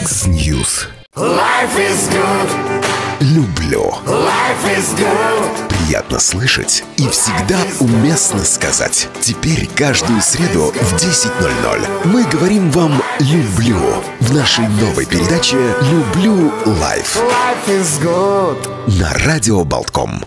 X-News. Life is good. Люблю. Life is good. Приятно слышать и всегда уместно сказать. Теперь каждую среду в 10:00 мы говорим вам «люблю» в нашей новой передаче «Люблю лайф» Life is good. на Радио Болтком.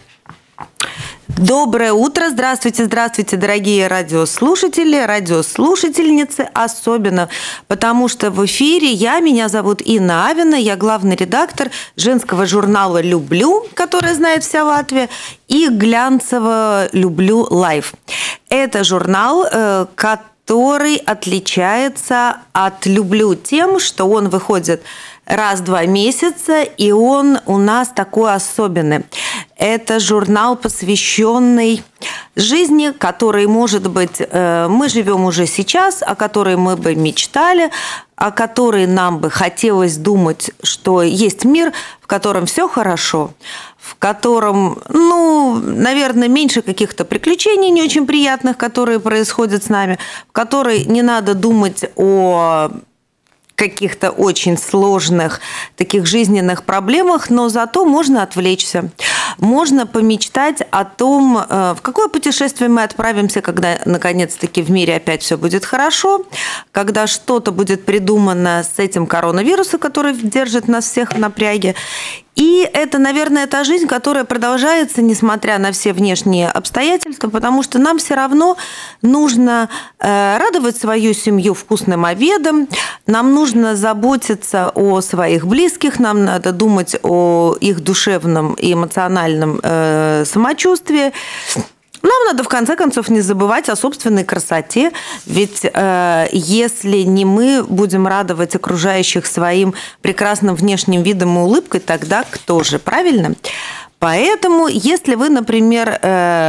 Доброе утро, здравствуйте, здравствуйте, дорогие радиослушатели, радиослушательницы, особенно потому что в эфире меня зовут Инна Авина, я главный редактор женского журнала «Люблю», который знает вся Латвия, и глянцевого «Люблю лайф». Это журнал, который отличается от «Люблю» тем, что он выходит раз в 2 месяца, и он у нас такой особенный. Это журнал, посвященный жизни, которой, может быть, мы живем уже сейчас, о которой мы бы мечтали, о которой нам бы хотелось думать, что есть мир, в котором все хорошо, в котором, наверное, меньше каких-то приключений не очень приятных, которые происходят с нами, в которой не надо думать о каких-то очень сложных таких жизненных проблемах, но зато можно отвлечься. Можно помечтать о том, в какое путешествие мы отправимся, когда наконец-таки в мире опять все будет хорошо, когда что-то будет придумано с этим коронавирусом, который держит нас всех в напряге. И это, наверное, та жизнь, которая продолжается, несмотря на все внешние обстоятельства, потому что нам все равно нужно радовать свою семью вкусным обедом, нам нужно заботиться о своих близких, нам надо думать о их душевном и эмоциональном самочувствии. Нам надо, в конце концов, не забывать о собственной красоте, ведь если не мы будем радовать окружающих своим прекрасным внешним видом и улыбкой, тогда кто же, правильно? Поэтому, если вы, например,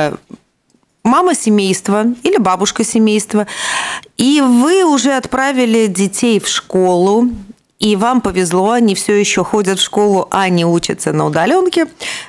мама семейства или бабушка семейства, и вы уже отправили детей в школу, и вам повезло, они все еще ходят в школу, а не учатся на удаленке.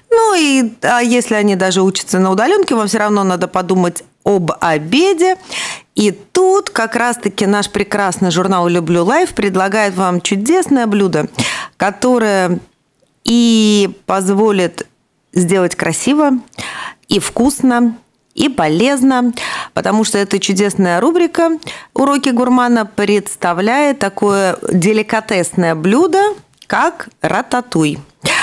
А если они даже учатся на удаленке, вам все равно надо подумать об обеде. И тут как раз-таки наш прекрасный журнал «Люблю лайф» предлагает вам чудесное блюдо, которое и позволит сделать красиво, и вкусно, и полезно, потому что эта чудесная рубрика «Уроки гурмана» представляет такое деликатесное блюдо, как рататуй.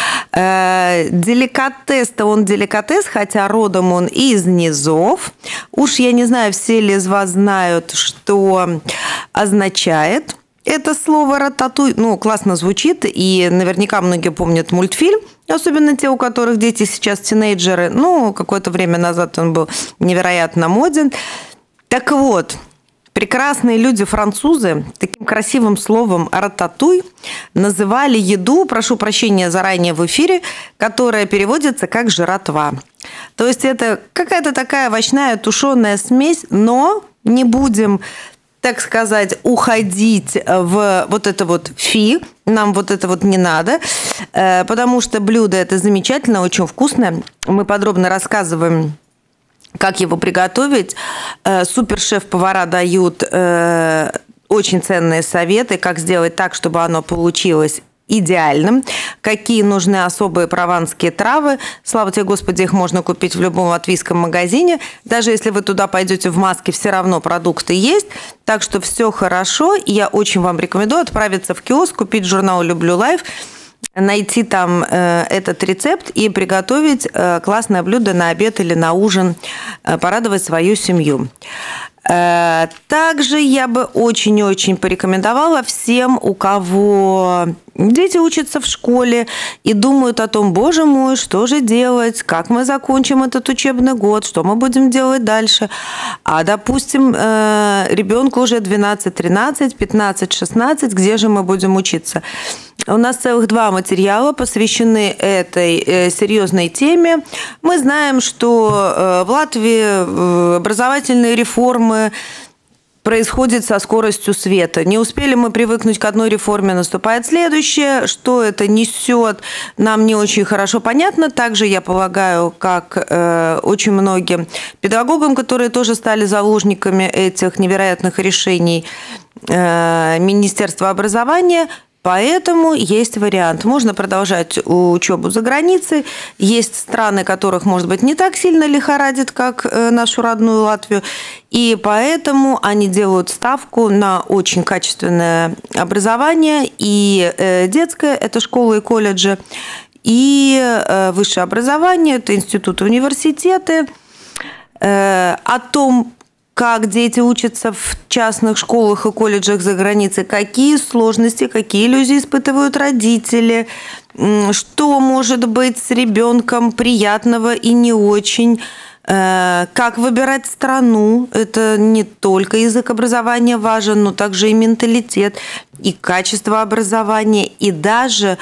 Деликатес-то он деликатес, хотя родом он из низов. Уж я не знаю, все ли из вас знают, что означает это слово рататуй. Классно звучит, и наверняка многие помнят мультфильм, особенно те, у которых дети сейчас тинейджеры. Какое-то время назад он был невероятно моден. Так вот, прекрасные люди-французы таким красивым словом «рататуй» называли еду, прошу прощения заранее в эфире, которая переводится как «жратва». То есть это какая-то такая овощная тушеная смесь, но не будем, так сказать, уходить в вот это вот фи, нам вот это вот не надо, потому что блюдо это замечательно, очень вкусное. Мы подробно рассказываем, как его приготовить. Супершеф-повара дают очень ценные советы, как сделать так, чтобы оно получилось идеальным, какие нужны особые прованские травы. Слава тебе, Господи, их можно купить в любом латвийском магазине. Даже если вы туда пойдете в маске, все равно продукты есть. Так что все хорошо. И я очень вам рекомендую отправиться в киоск, купить журнал «Люблю лайф», найти там этот рецепт и приготовить классное блюдо на обед или на ужин, порадовать свою семью. Также я бы очень-очень порекомендовала всем, у кого дети учатся в школе и думают о том, боже мой, что же делать, как мы закончим этот учебный год, что мы будем делать дальше. А, допустим, ребенку уже 12, 13, 15, 16, где же мы будем учиться? У нас целых 2 материала посвящены этой серьезной теме. Мы знаем, что в Латвии образовательные реформы происходят со скоростью света. Не успели мы привыкнуть к одной реформе, наступает следующая. Что это несет, нам не очень хорошо понятно. Также, я полагаю, как очень многим педагогам, которые тоже стали заложниками этих невероятных решений Министерства образования, Поэтому есть вариант. Можно продолжать учебу за границей. Есть страны, которых, может быть, не так сильно лихорадит, как нашу родную Латвию. И поэтому они делают ставку на очень качественное образование. И детское – это школы и колледжи, и высшее образование – это институты, университеты. О том, как дети учатся в частных школах и колледжах за границей, какие сложности, какие иллюзии испытывают родители, что может быть с ребенком приятного и не очень, как выбирать страну. Это не только язык образования важен, но также и менталитет, и качество образования, и даже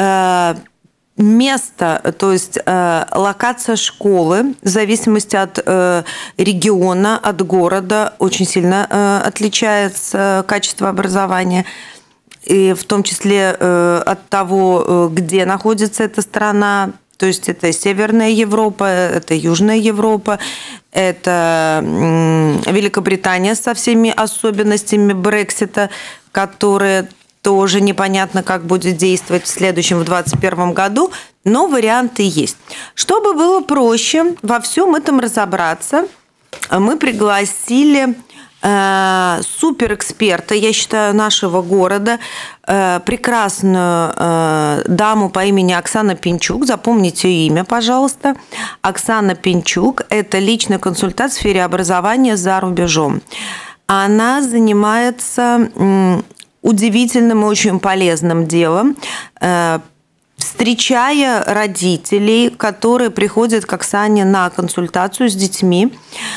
место, то есть локация школы, в зависимости от региона, от города, очень сильно отличается качество образования. И в том числе от того, где находится эта страна. То есть это Северная Европа, это Южная Европа, это Великобритания со всеми особенностями Брексита, которые тоже непонятно, как будет действовать в следующем, в 2021 году, но варианты есть. Чтобы было проще во всем этом разобраться, мы пригласили суперэксперта, я считаю, нашего города, прекрасную даму по имени Оксана Пинчук. Запомните ее имя, пожалуйста. Оксана Пинчук – это личный консультант в сфере образования за рубежом. Она занимается удивительным и очень полезным делом, встречая родителей, которые приходят к Оксане на консультацию с детьми,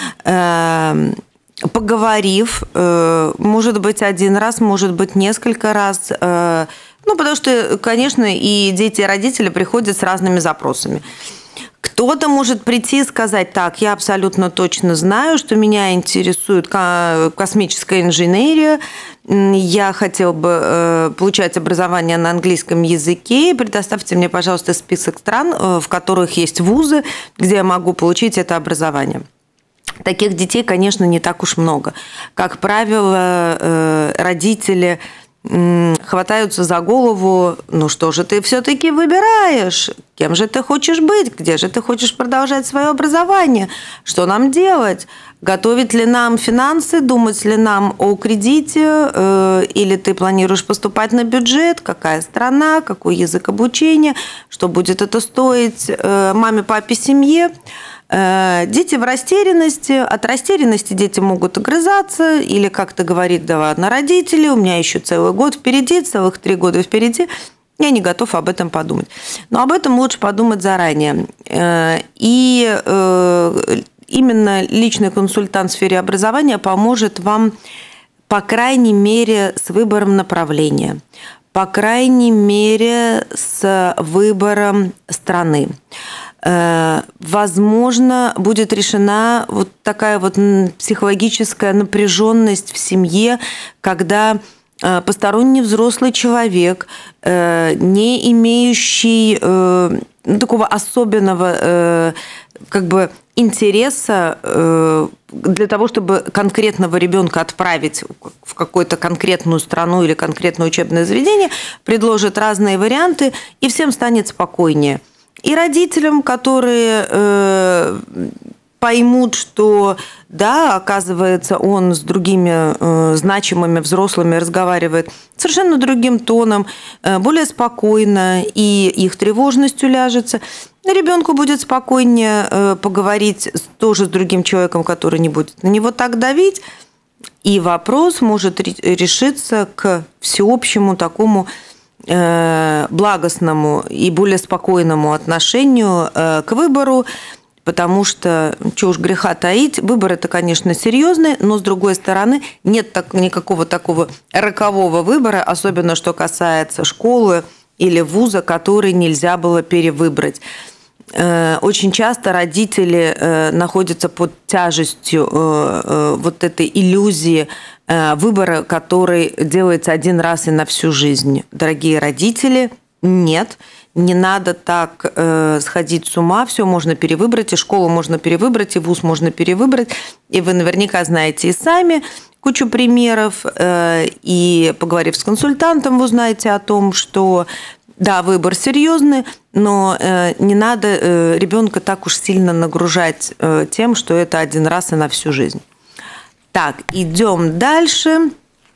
поговорив, может быть, один раз, может быть, несколько раз. Ну, потому что, конечно, и дети, и родители приходят с разными запросами. Кто-то может прийти и сказать: так, я абсолютно точно знаю, что меня интересует космическая инженерия, я хотел бы получать образование на английском языке, предоставьте мне, пожалуйста, список стран, в которых есть вузы, где я могу получить это образование. Таких детей, конечно, не так уж много. Как правило, родители хватаются за голову: ну что же ты все-таки выбираешь, кем же ты хочешь быть, где же ты хочешь продолжать свое образование, что нам делать, готовить ли нам финансы, думать ли нам о кредите, или ты планируешь поступать на бюджет, какая страна, какой язык обучения, что будет это стоить маме, папе, семье. Дети в растерянности. От растерянности дети могут огрызаться или как-то говорить: да ладно, родители, у меня еще целый год впереди, целых 3 года впереди, я не готов об этом подумать. Но об этом лучше подумать заранее. И именно личный консультант в сфере образования поможет вам, по крайней мере, с выбором направления, по крайней мере, с выбором страны. Возможно, будет решена вот такая вот психологическая напряженность в семье, когда посторонний взрослый человек, не имеющий такого особенного интереса для того, чтобы конкретного ребенка отправить в какую-то конкретную страну или конкретное учебное заведение, предложит разные варианты, и всем станет спокойнее. И родителям, которые поймут, что да, оказывается, он с другими значимыми взрослыми разговаривает совершенно другим тоном, более спокойно, и их тревожность уляжется. Ребенку будет спокойнее поговорить тоже с другим человеком, который не будет на него так давить, и вопрос может решиться к всеобщему такому благостному и более спокойному отношению к выбору, потому что, чего уж греха таить, выбор это, конечно, серьезный, но, с другой стороны, нет никакого такого рокового выбора, особенно что касается школы или вуза, который нельзя было перевыбрать. Очень часто родители находятся под тяжестью вот этой иллюзии выбора, который делается один раз и на всю жизнь. Дорогие родители, нет, не надо так сходить с ума, все можно перевыбрать, и школу можно перевыбрать, и вуз можно перевыбрать, и вы наверняка знаете и сами, кучу примеров, и, поговорив с консультантом, вы узнаете о том, что да, выбор серьезный, но не надо ребенка так уж сильно нагружать тем, что это один раз и на всю жизнь. Так, идем дальше.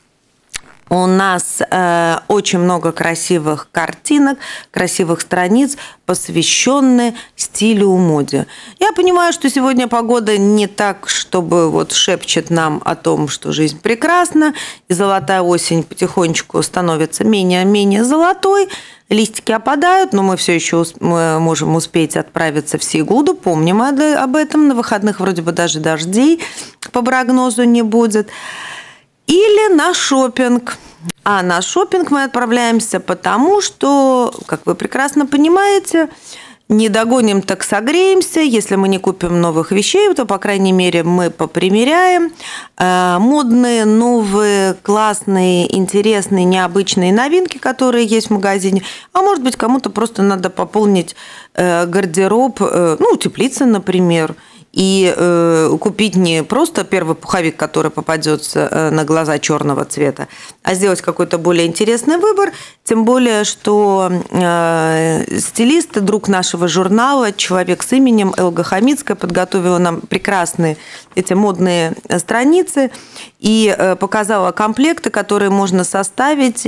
У нас очень много красивых картинок, красивых страниц, посвященные стилю и моде. Я понимаю, что сегодня погода не так, чтобы вот шепчет нам о том, что жизнь прекрасна, и золотая осень потихонечку становится менее золотой, листики опадают, но мы все еще можем успеть отправиться в Сигулду, помним об этом, на выходных вроде бы даже дождей по прогнозу не будет. Или на шопинг. А на шопинг мы отправляемся потому, что, как вы прекрасно понимаете, не догоним, так согреемся. Если мы не купим новых вещей, то, по крайней мере, мы попримеряем. Модные, новые, классные, интересные, необычные новинки, которые есть в магазине. А может быть, кому-то просто надо пополнить гардероб, утеплиться, например, и купить не просто первый пуховик, который попадется на глаза черного цвета, а сделать какой-то более интересный выбор. Тем более, что стилист, друг нашего журнала, человек с именем Элга Хамицкая, подготовила нам прекрасные эти модные страницы и показала комплекты, которые можно составить,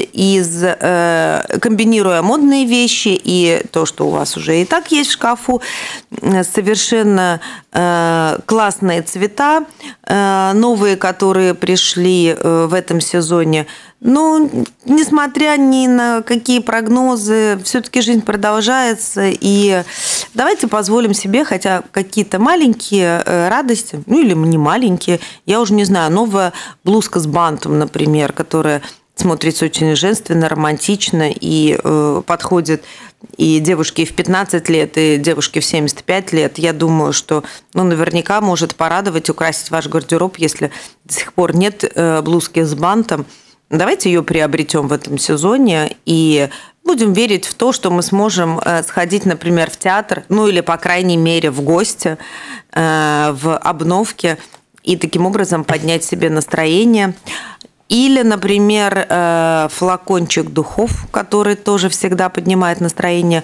комбинируя модные вещи и то, что у вас уже и так есть в шкафу, совершенно классные цвета, новые, которые пришли в этом сезоне. Но, несмотря ни на какие прогнозы, все-таки жизнь продолжается, и давайте позволим себе хотя какие-то маленькие радости, или не маленькие, я уже не знаю, новая блузка с бантом, например, которая смотрится очень женственно, романтично и подходит и девушке в 15 лет, и девушке в 75 лет. Я думаю, что наверняка может порадовать, украсить ваш гардероб, если до сих пор нет блузки с бантом. Давайте ее приобретем в этом сезоне и будем верить в то, что мы сможем сходить, например, в театр, или, по крайней мере, в гости, в обновке, и таким образом поднять себе настроение. Или, например, флакончик духов, который тоже всегда поднимает настроение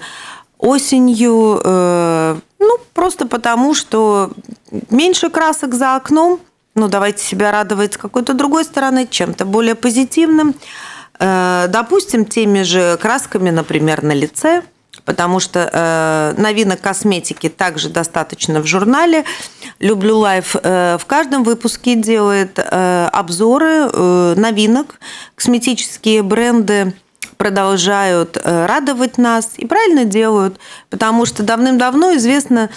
осенью, просто потому, что меньше красок за окном. Давайте себя радовать с какой-то другой стороны, чем-то более позитивным. Допустим, теми же красками, например, на лице, потому что новинок косметики также достаточно в журнале. «Люблю Лайф» в каждом выпуске делает обзоры новинок. Косметические бренды продолжают радовать нас и правильно делают, потому что давным-давно известна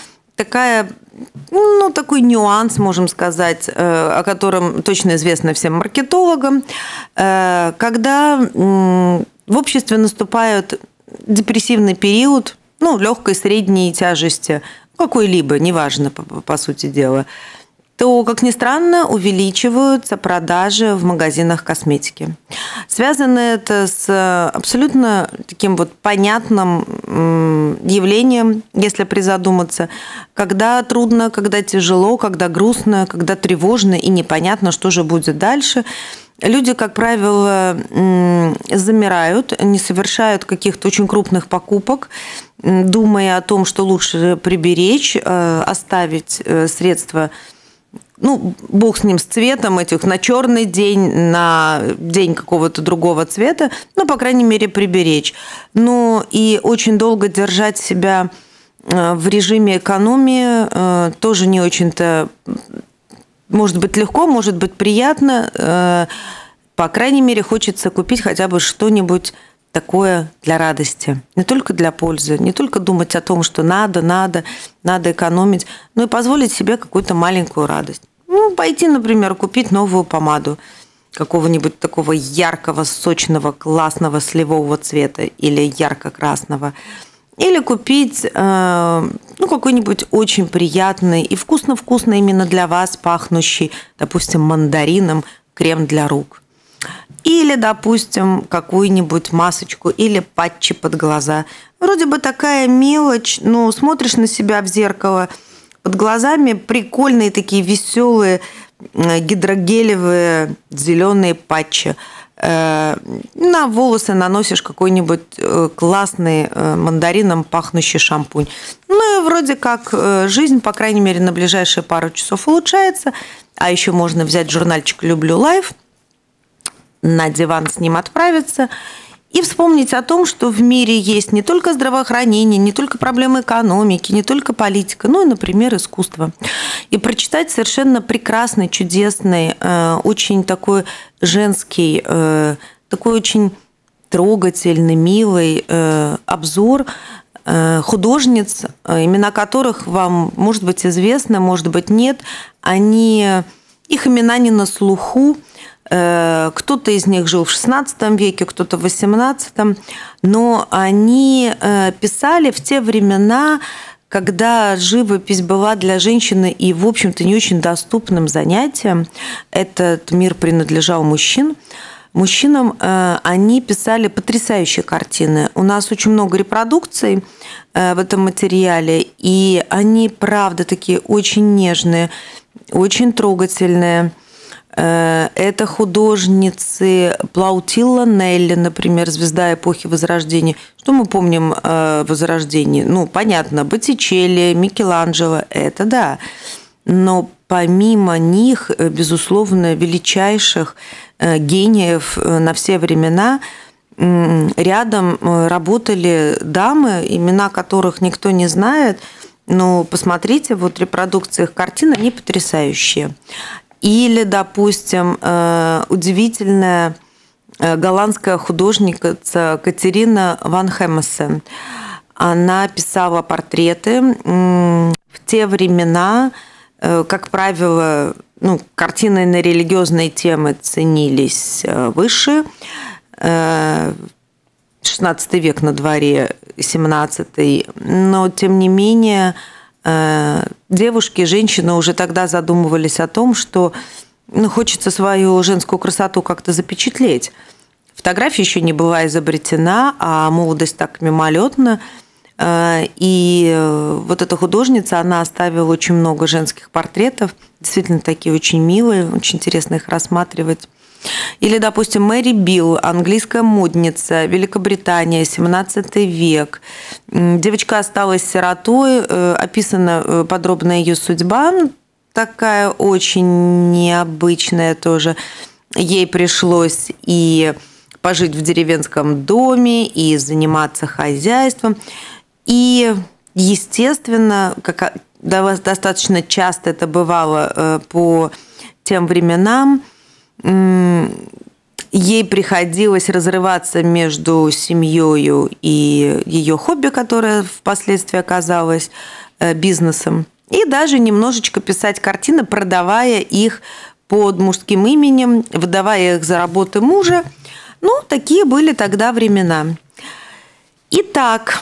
такой нюанс, можем сказать, о котором точно известно всем маркетологам, когда в обществе наступает депрессивный период, легкой, средней тяжести, какой-либо, неважно, по сути дела, то, как ни странно, увеличиваются продажи в магазинах косметики. Связано это с абсолютно таким понятным явлением, если призадуматься, когда трудно, когда тяжело, когда грустно, когда тревожно и непонятно, что же будет дальше. Люди, как правило, замирают, не совершают каких-то очень крупных покупок, думая о том, что лучше приберечь, оставить средства, бог с ним, с цветом этих, на черный день, на день какого-то другого цвета, по крайней мере, приберечь. И очень долго держать себя в режиме экономии тоже не очень-то, может быть, легко, может быть, приятно. По крайней мере, хочется купить хотя бы что-нибудь такое для радости, не только для пользы, не только думать о том, что надо экономить, но и позволить себе какую-то маленькую радость. Пойти, например, купить новую помаду какого-нибудь такого яркого, сочного, классного сливового цвета или ярко-красного. Или купить какой-нибудь очень приятный и вкусно-вкусно именно для вас пахнущий, допустим, мандарином крем для рук. Или, допустим, какую-нибудь масочку или патчи под глаза. Вроде бы такая мелочь, но смотришь на себя в зеркало, под глазами прикольные такие веселые гидрогелевые зеленые патчи. На волосы наносишь какой-нибудь классный мандарином пахнущий шампунь. Ну и вроде как жизнь, по крайней мере, на ближайшие пару часов улучшается. А еще можно взять журнальчик «Люблю лайф», на диван с ним отправиться и вспомнить о том, что в мире есть не только здравоохранение, не только проблемы экономики, не только политика, но и, например, искусство. И прочитать совершенно прекрасный, чудесный, очень такой женский, такой очень трогательный, милый обзор художниц, имена которых вам, может быть, известны, может быть, нет. Их имена не на слуху. Кто-то из них жил в XVI веке, кто-то в XVIII, но они писали в те времена, когда живопись была для женщины и, в общем-то, не очень доступным занятием. Этот мир принадлежал мужчинам. Они писали потрясающие картины. У нас очень много репродукций в этом материале, и они, правда, такие очень нежные, очень трогательные. Это художницы Плаутилла Нелли, например, звезда эпохи Возрождения. Что мы помним о Возрождении? Ну, понятно, Боттичелли, Микеланджело, это да. Но помимо них, безусловно, величайших гениев на все времена, рядом работали дамы, имена которых никто не знает. Но посмотрите, вот репродукции их картин, они потрясающие. Или, допустим, удивительная голландская художница Катерина ван Хемесен. Она писала портреты. В те времена, как правило, картины на религиозные темы ценились выше. 16 век на дворе, 17-й. Но, тем не менее, девушки, женщины уже тогда задумывались о том, что хочется свою женскую красоту как-то запечатлеть. Фотография еще не была изобретена, а молодость так мимолетна. И вот эта художница, она оставила очень много женских портретов, действительно такие очень милые, очень интересно их рассматривать. Или, допустим, Мэри Билл, английская модница, Великобритания, 17 век. Девочка осталась сиротой, описана подробно ее судьба, такая очень необычная тоже. Ей пришлось и пожить в деревенском доме, и заниматься хозяйством. И, естественно, достаточно часто это бывало по тем временам, ей приходилось разрываться между семьей и ее хобби, которое впоследствии оказалось бизнесом, и даже немножечко писать картины, продавая их под мужским именем, выдавая их за работы мужа. Такие были тогда времена. Итак,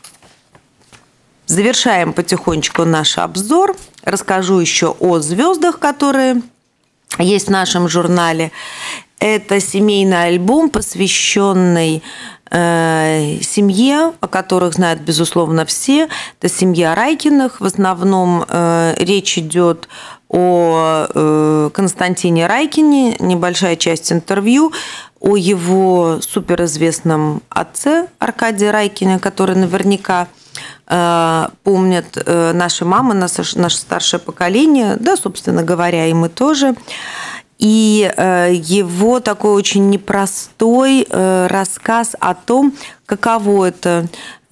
завершаем потихонечку наш обзор. Расскажу еще о звездах, которые есть в нашем журнале. Это семейный альбом, посвященный семье, о которых знают, безусловно, все. Это семья Райкиных. В основном речь идет о Константине Райкине, небольшая часть интервью, о его суперизвестном отце Аркадии Райкине, который наверняка помнят наши мамы, наше старшее поколение, да, собственно говоря, и мы тоже. И его такой очень непростой рассказ о том, каково это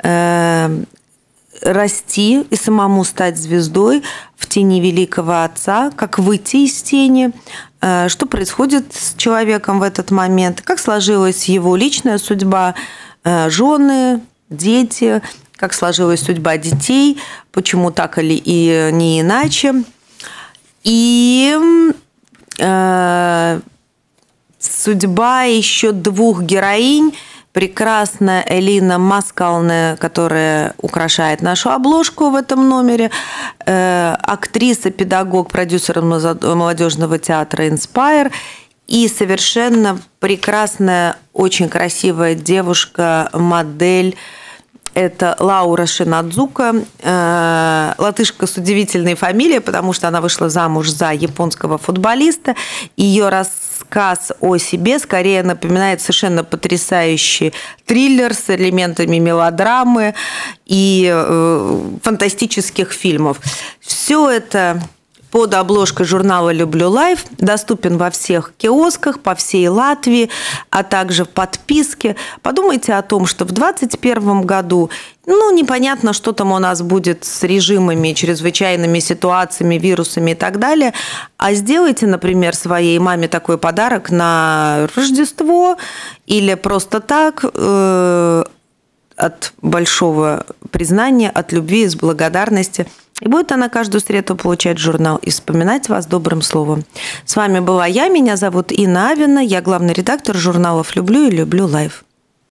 расти и самому стать звездой в тени великого отца, как выйти из тени, что происходит с человеком в этот момент, как сложилась его личная судьба, жены, дети, как сложилась судьба детей, почему так или и не иначе. И судьба еще двух героинь. Прекрасная Элина Маскалне, которая украшает нашу обложку в этом номере, актриса, педагог, продюсер молодежного театра «Инспайр», и совершенно прекрасная, очень красивая девушка, модель Это Лаура Шинадзука, латышка с удивительной фамилией, потому что она вышла замуж за японского футболиста. Ее рассказ о себе скорее напоминает совершенно потрясающий триллер с элементами мелодрамы и фантастических фильмов. Все это под обложкой журнала «Люблю лайф», доступен во всех киосках по всей Латвии, а также в подписке. Подумайте о том, что в 2021 году, непонятно, что там у нас будет с режимами, чрезвычайными ситуациями, вирусами и так далее, а сделайте, например, своей маме такой подарок на Рождество или просто так, от большого признания, от любви, из благодарности. И будет она каждую среду получать журнал и вспоминать вас добрым словом. С вами была я, меня зовут Инна Авина, я главный редактор журналов «Люблю» и «Люблю лайф».